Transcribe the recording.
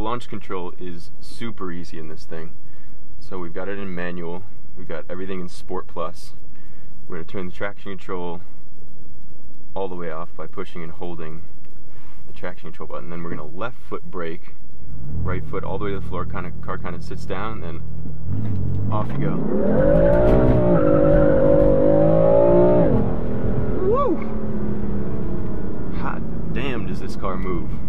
launch control is super easy in this thing. So we've got it in manual, we've got everything in Sport Plus. We're going to turn the traction control all the way off by pushing and holding the traction control button. Then we're going to left foot brake, right foot all the way to the floor, car kind of sits down, and then off you go. Woo! Hot damn does this car move.